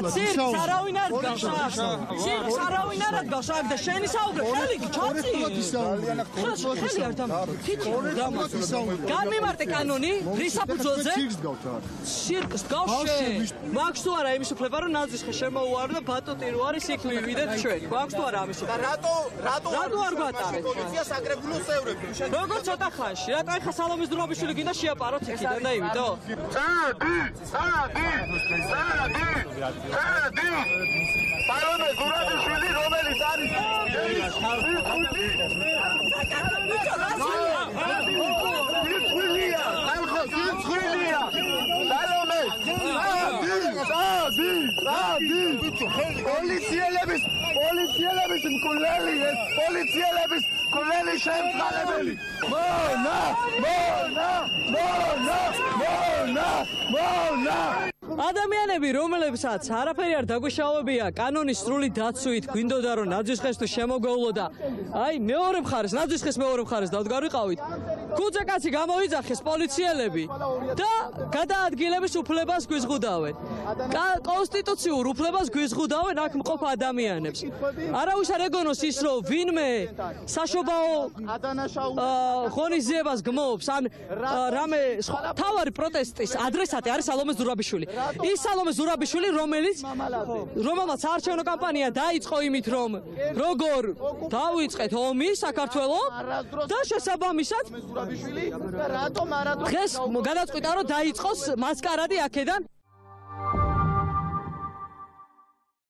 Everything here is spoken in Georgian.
ცირკს არავინ არ დგავს აქ. ცირკს არავინ არ დგავს აქ და შენი საუბრე ხელი ჩაწი. ხელი არ გამიმარტე კანონი რისაფუძველზე? ცირკს დგავს შენ. მაქვს თუ არა იმის უფლება რომ ნაძვის ხე შემოუარო და ბატონი რო არის იქ მივიდეთ ჩვენ. მაქვს თუ არა ამის უფლება? რატო არ გვატარეთ? პოლიციას აკრებულო წევრები. როგორ ცოტა ხანში? რატო ახლა სალომეს დროაბიშვილი გინდა შეაპაროთ იქიდან და იმიდო? სალომე დროაბიშვილი რომელიც არის პოლიციელების მკვლელი ეს პოლიციელების მკვლელი შემწყალებელი მონა ადამიანები რომლებსაც არაფერი არ დაგვიშაუებია კანონის სრული დაცვით გვინდოდა რომ ნაძვის ხეს თუ შემოგეულო და აი მეორე მხარეს ნაძვის ხეს მეორე მხარეს დავდგარიყავით ქუძე კაცი გამოიძახეს პოლიციელები და გადაადგილების უფლებას გვიზღუდავენ კონსტიტუციურ უფლებას გვიზღუდავენ აქ მყოფ ადამიანებს არავის არ ეგონოს ის რომ ვინმე საშობაო ღონისძიებას გმობს ან რამე თავარი პროტესტის ადრესატი არის სალომე ზურაბიშვილი ის სალომე ზურაბიშვილი რომელმაც საარჩევნო კამპანია დაიწყო იმით რომ როგორ დავიწყეთ ომი საქართველოს და შესაბამისად დღეს გადაწყვიტა რომ დაიწყოს მასკარადი აქედან